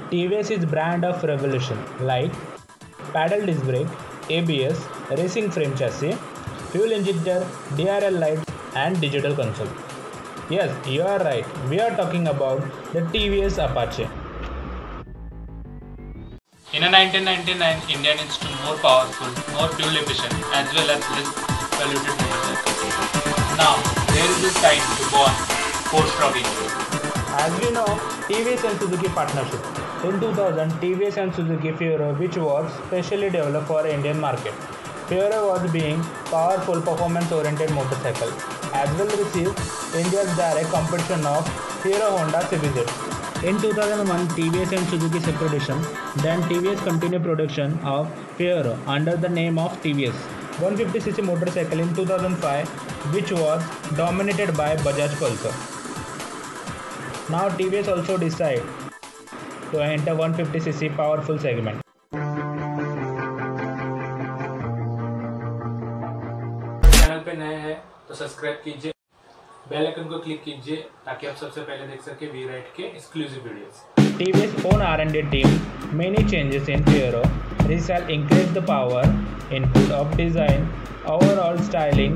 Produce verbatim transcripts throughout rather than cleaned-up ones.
T V S is brand of revolution like paddle disc brake, A B S, racing frame chassis, fuel injector, D R L lights and digital console. Yes, you are right. We are talking about the T V S Apache. In nineteen ninety-nine, India needs to more powerful, more fuel efficient as well as less polluted motorcycles. Now, there is a time to go on post-trucking. As we know, T V S and Suzuki partnership. In two thousand, T V S and Suzuki Fiero, which was specially developed for Indian market. Fiero was being powerful performance-oriented motorcycle, as well received India's direct competition of Hero Honda C B Z. In two thousand one, T V S and Suzuki separation, then T V S continued production of Fiero under the name of T V S one fifty c c motorcycle in two thousand five, which was dominated by Bajaj Pulsar. Now T V S also decide to enter one fifty c c powerful segment. Channel पे नए हैं तो subscribe कीजिए, bell icon को click कीजिए ताकि आप सबसे पहले देख सके वी राइड के exclusive videos. T V S own R and D team many changes in Fiero. This shall increase the power, input of design, overall styling,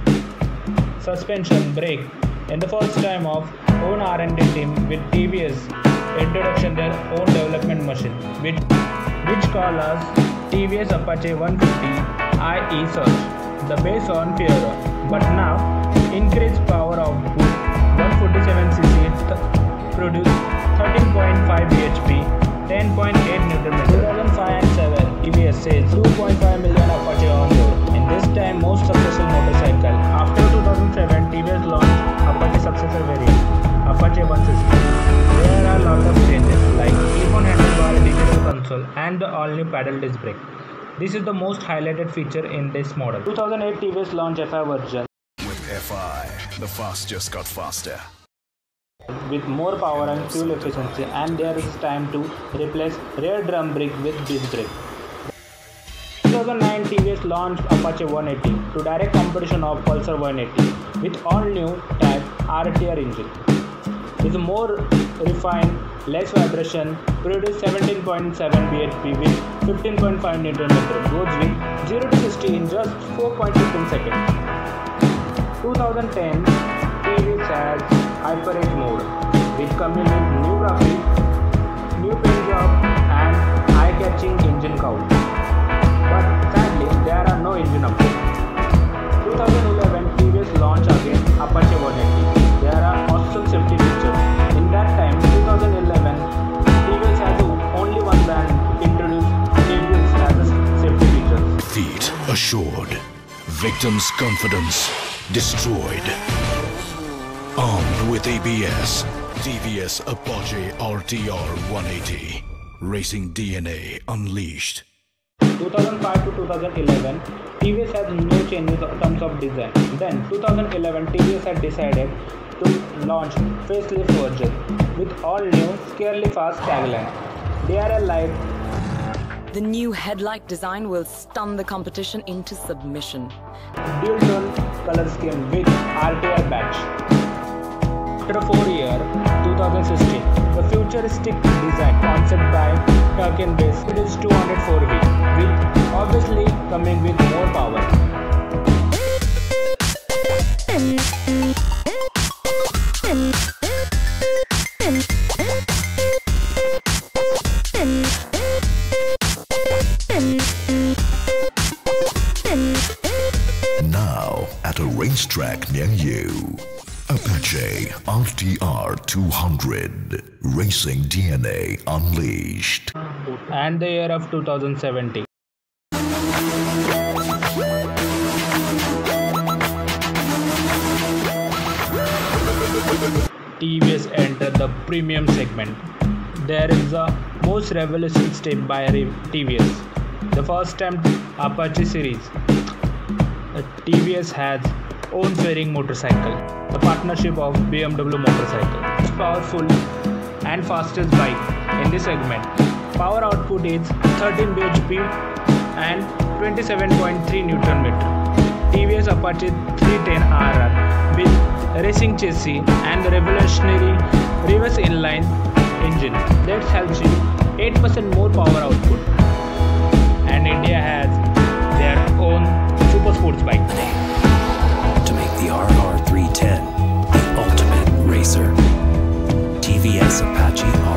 suspension, brake. In the first time of own R and D team with T V S introduction their own development machine, which which call us T V S Apache one fifty I E Search, the base on Fiero, but now increased power output one forty-seven c c th produce thirteen point five b h p, ten point eight newton meter. two thousand five and seven, T V S says two point five million Apache on road. In this time most successful motorcycle. After two thousand seven, T V S launched Apache successor variant, Apache one sixty. There are a lot of changes like clip-on handlebar, digital console and the all-new paddle disc brake. This is the most highlighted feature in this model. two thousand eight, T V S launched F I version. With F I, the fast just got faster. With more power and fuel efficiency, and there is time to replace rear drum brake with disc brake. two thousand nine, T V S launched Apache one eighty to direct competition of Pulsar one eighty with all new type R T R engine. With more refined, less vibration, produce seventeen point seven b h p with fifteen point five newton meter, goes with zero to sixty in just four point one five seconds. twenty ten, T V S has HyperEdge mode, which comes with new graphics, new paint job and eye-catching engine count. But sadly, there are no engine updates. twenty eleven, T V S launched again Apache one eighty. There are awesome safety features. In that time, twenty eleven, T V S has only one brand introduced T V S as a safety features. Feet assured, victim's confidence destroyed. Armed with A B S, T V S Apache R T R one eighty, racing D N A unleashed. two thousand five to two thousand eleven, T V S has no changes in terms of design. Then two thousand eleven, T V S had decided to launch facelift version with all new scarily fast tagline, D R L light. The new headlight design will stun the competition into submission. Dual tone color scheme with R T R badge. After four years, twenty sixteen, the futuristic design concept by Turkin base it is two hundred four V, with obviously coming with more power. Now at a racetrack near you, Apache R T R two hundred, racing D N A unleashed. And the year of two thousand seventeen. T V S entered the premium segment. There is the most revolutionary step by T V S. The first time Apache series. T V S has own fairing motorcycle. The partnership of B M W motorcycle. Most powerful and fastest bike in this segment. Power output is thirteen b h p and twenty-seven point three newton meter. T V S Apache three ten R R with racing chassis and the revolutionary reverse inline engine that helps you eight percent more power output. And India has their own super sports bike. To make the R R three ten the ultimate racer. T V S Apache